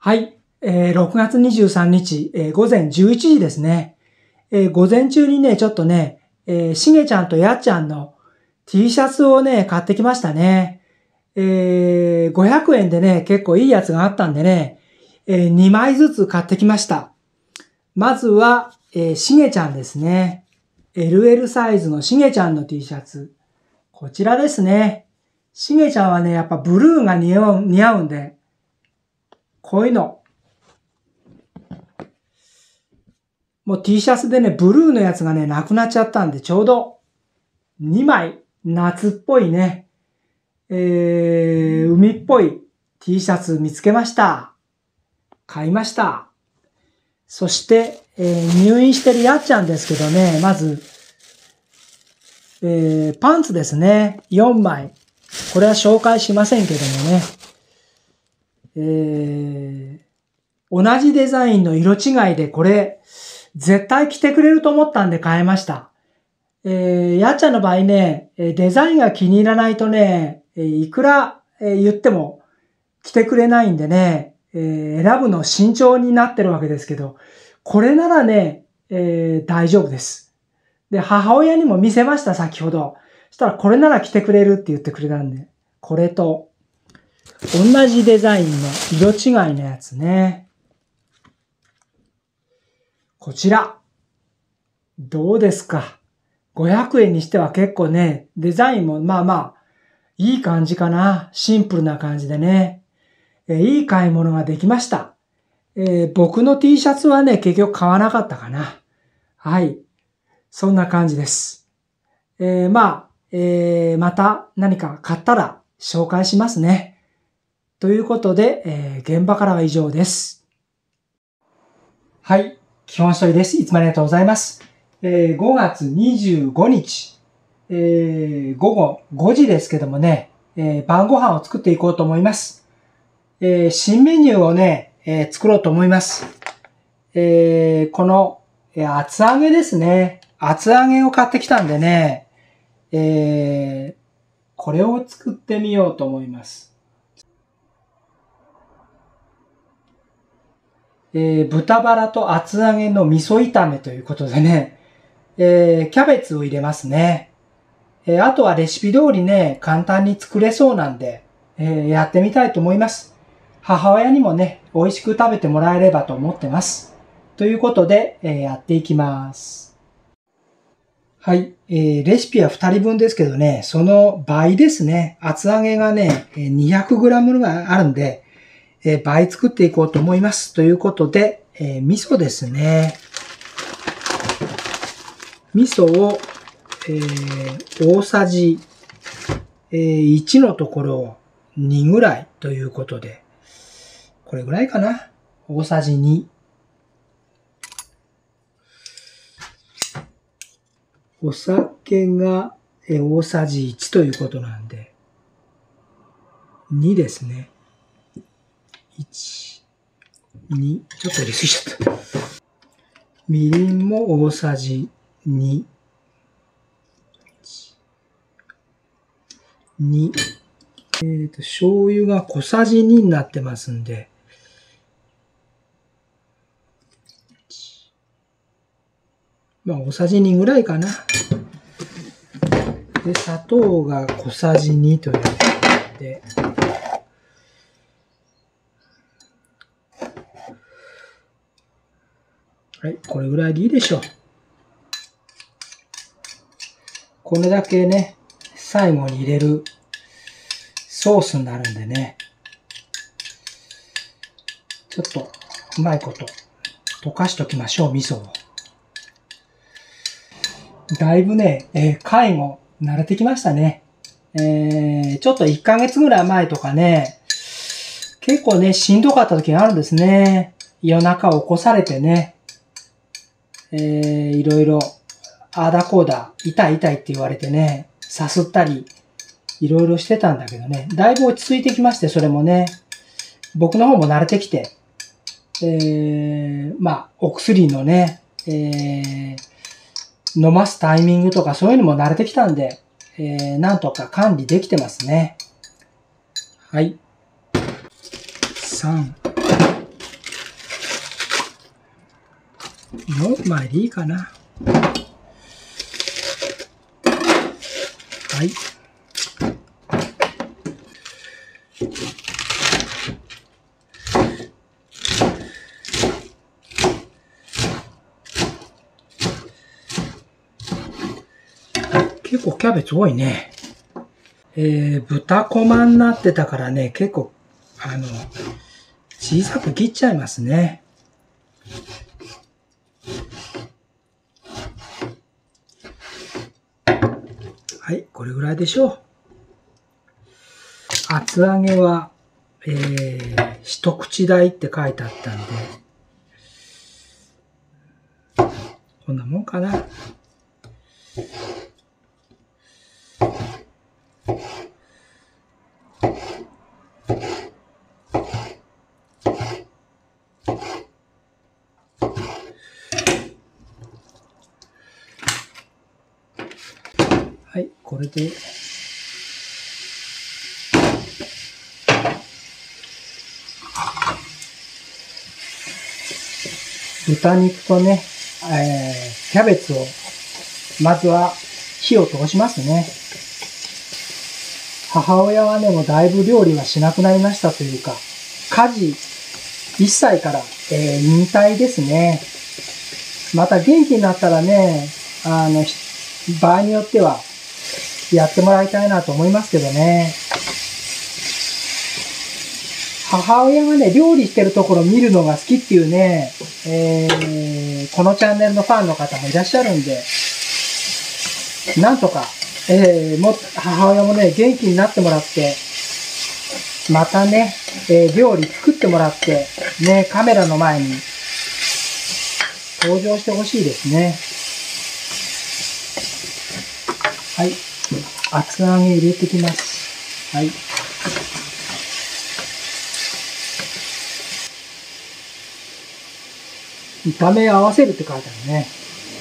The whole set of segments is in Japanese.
はい。6月23日、午前11時ですね。午前中にね、ちょっとね、しげちゃんとやっちゃんの T シャツをね、買ってきましたね。500円でね、結構いいやつがあったんでね、2枚ずつ買ってきました。まずは、しげちゃんですね。LL サイズのしげちゃんの T シャツ。こちらですね。しげちゃんはね、やっぱブルーが似合うんで、こういうの。もう T シャツでね、ブルーのやつがね、なくなっちゃったんで、ちょうど2枚、夏っぽいね、海っぽい T シャツ見つけました。買いました。そして、入院してるやっちゃんですけどね、まず、パンツですね、4枚。これは紹介しませんけどもね、同じデザインの色違いでこれ、絶対着てくれると思ったんで買いました。やっちゃんの場合ね、デザインが気に入らないとね、いくら言っても着てくれないんでね、選ぶの慎重になってるわけですけど、これならね、大丈夫です。で、母親にも見せました、先ほど。そしたらこれなら着てくれるって言ってくれたんで、これと同じデザインの色違いのやつね。こちら。どうですか？ 500 円にしては結構ね、デザインもまあまあ、いい感じかな。シンプルな感じでね。いい買い物ができました。僕の T シャツはね、結局買わなかったかな。はい。そんな感じです。また何か買ったら紹介しますね。ということで、現場からは以上です。はい。基本処理です。いつもありがとうございます。5月25日、午後5時ですけどもね、晩ご飯を作っていこうと思います。新メニューをね、作ろうと思います。この、厚揚げですね。厚揚げを買ってきたんでね、これを作ってみようと思います。豚バラと厚揚げの味噌炒めということでね、キャベツを入れますね。あとはレシピ通りね、簡単に作れそうなんで、やってみたいと思います。母親にもね、美味しく食べてもらえればと思ってます。ということで、やっていきます。はい、レシピは2人分ですけどね、その倍ですね。厚揚げがね、200g があるんで、倍作っていこうと思います。ということで、味噌ですね。味噌を、大さじ、1のところを2ぐらいということで、これぐらいかな。大さじ2。お酒が大さじ1ということなんで、2ですね。1、2、ちょっと入れすぎちゃった。みりんも大さじ2。2。醤油が小さじ2になってますんで、まあ大さじ2ぐらいかな。で、砂糖が小さじ2ということで、はい、これぐらいでいいでしょう。これだけね、最後に入れるソースになるんでね、ちょっとうまいこと溶かしときましょう、味噌を。だいぶね、介護慣れてきましたね。ちょっと1ヶ月ぐらい前とかね、結構ね、しんどかった時があるんですね。夜中起こされてね、いろいろ、あーだこーだ、痛い痛いって言われてね、さすったり、いろいろしてたんだけどね、だいぶ落ち着いてきまして、それもね、僕の方も慣れてきて、お薬のね、飲ますタイミングとかそういうのも慣れてきたんで、なんとか管理できてますね。はい。3、 4枚でいいかな。はい。結構キャベツ多いね。豚こまになってたからね、結構、小さく切っちゃいますね。はい、これぐらいでしょう。厚揚げは、一口大って書いてあったんで、こんなもんかな。はい、これで、豚肉とね、キャベツを、まずは火を通しますね。母親はね、もうだいぶ料理はしなくなりましたというか、家事1歳から、引退ですね。また元気になったらね、場合によってはやってもらいたいなと思いますけどね。母親がね、料理してるところを見るのが好きっていうね、このチャンネルのファンの方もいらっしゃるんで、なんとか、母親もね、元気になってもらって、またね、料理作ってもらって、ね、カメラの前に登場してほしいですね。はい。厚揚げ入れてきます。はい。炒め合わせるって書いてあるね。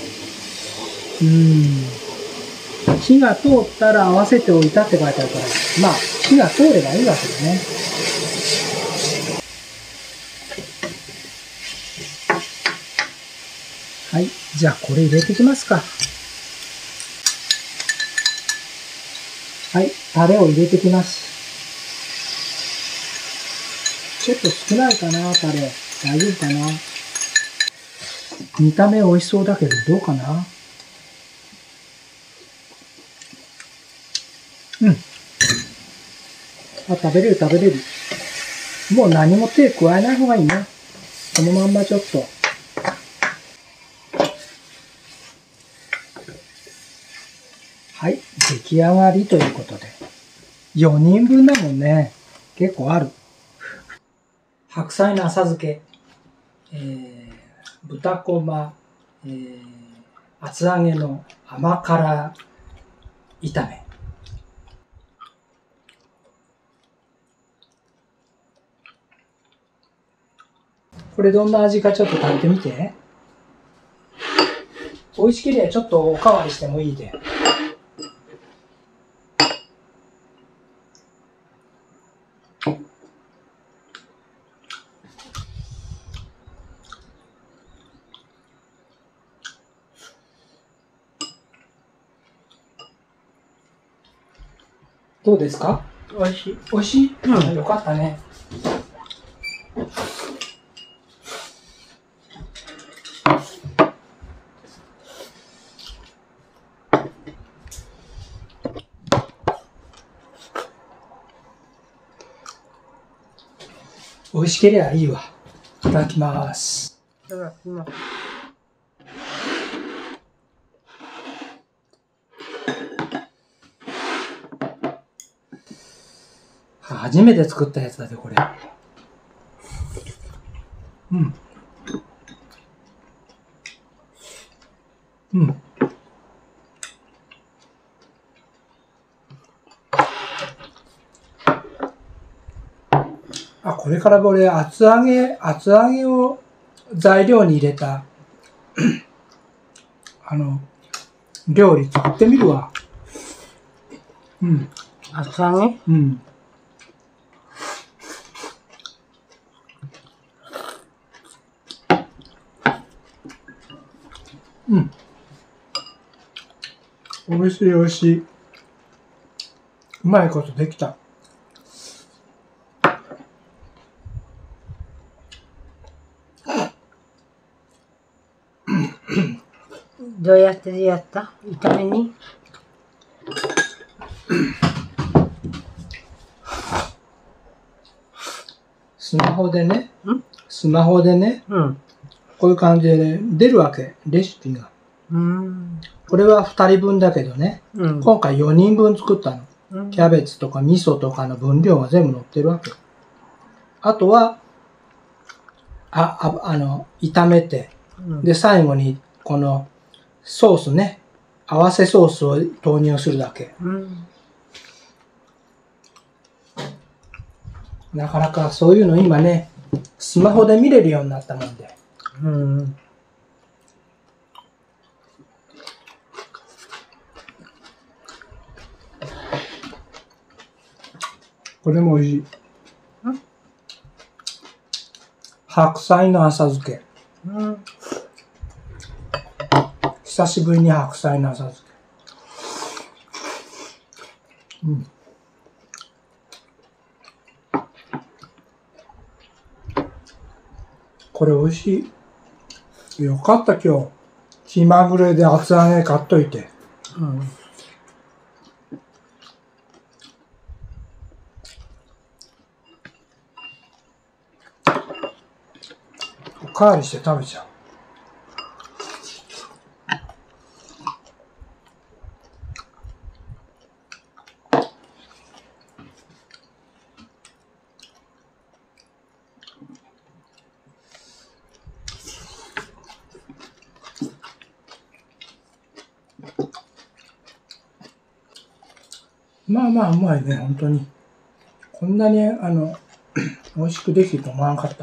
火が通ったら合わせておいたって書いてあるから、まあ、火が通ればいいわけだね。はい。じゃあ、これ入れていきますか。はい。タレを入れていきます。ちょっと少ないかな、タレ。大丈夫かな。見た目美味しそうだけど、どうかな。食べれる食べれる。もう何も手加えない方がいいな。このまんまちょっと。はい。出来上がりということで。4人分だもんね。結構ある。白菜の浅漬け。豚こま。厚揚げの甘辛炒め。これどんな味かちょっと食べてみて。美味しければちょっとおかわりしてもいいで。どうですか？ 美味しい。 美味しい？うん、よかったね。美味しければいいわ。いただきます。 いただきます。 初めて作ったやつだで、これ。うん。うん。これからこれ、厚揚げを材料に入れた、料理作ってみるわ。うん。 厚揚げ？ うん。 うん。美味しい美味しい。うまいことできた。 どうやってやった炒めにスマホでね、 うん。 こういう感じでね、出るわけ、レシピが。これは2人分だけどね、今回4人分作ったの。キャベツとか味噌とかの分量が全部載ってるわけ。あとは、炒めて、で、最後にこのソースね、合わせソースを投入するだけ。なかなかそういうの今ね、スマホで見れるようになったもんで。これも美味しい。白菜の浅漬け。久しぶりに白菜の浅漬け。これ美味しい。よかった今日。気まぐれで厚揚げ買っといて。おかわりして食べちゃう。まあまあうまいね、本当に。こんなに美味しくできると思わなかった。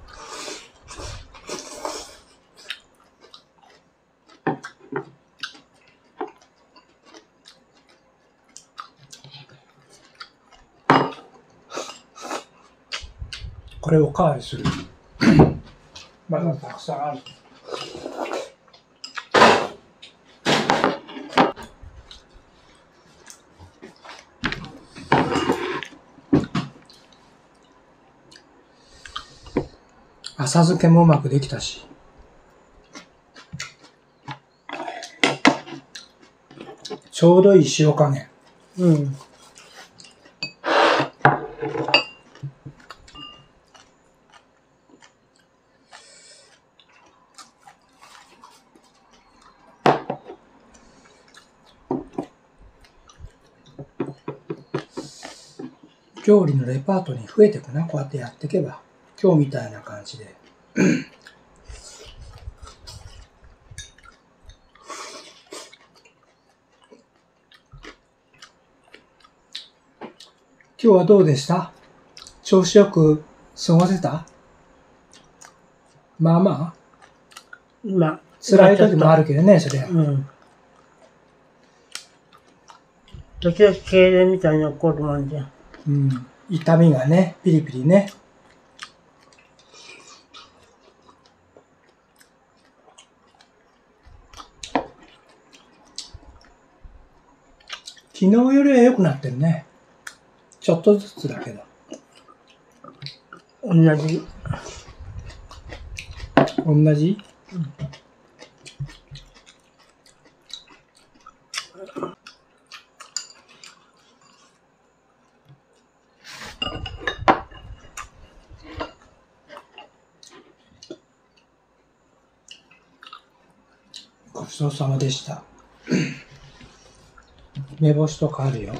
これおかわりする。まだたくさんある。浅漬けもうまくできたし。ちょうどいい塩加減。料理のレパートリー増えてくな、こうやってやっていけば。今日みたいな感じで。今日はどうでした？調子よく過ごせた？まあまあ。辛い時もあるけどね、それ。 時々痙攣みたいに起こるもんじゃん。 痛みがね、ピリピリね。昨日よりは良くなってるね。ちょっとずつだけど。 同じ？ ごちそうさまでした。梅干しとかあるよ。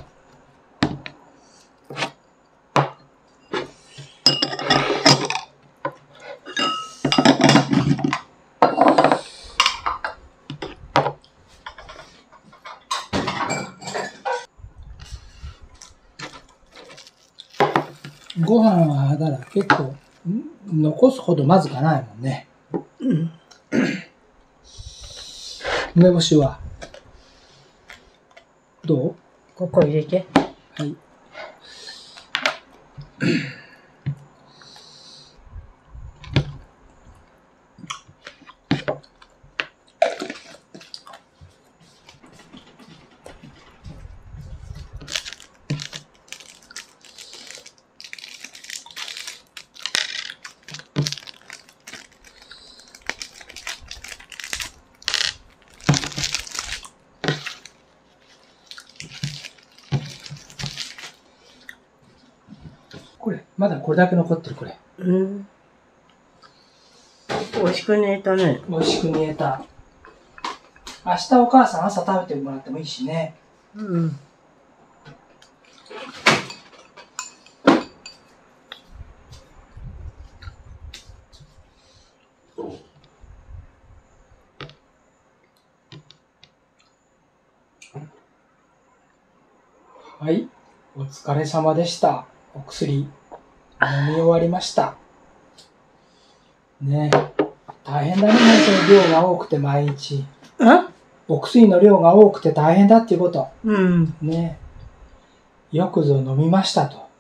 ご飯はだから結構残すほどまずかないもんね。梅干しはどう？ ここ入れて。 はい。 まだこれだけ残ってる、これ。 うん。美味しく煮えたね。 美味しく煮えた。明日お母さん朝食べてもらってもいいしね。 うん。 はい。お疲れ様でした。お薬、飲み終わりました。ねえ。大変だね、本当に量が多くて毎日。お薬の量が多くて大変だっていうこと。 うん。 ねえ。よくぞ飲みましたと。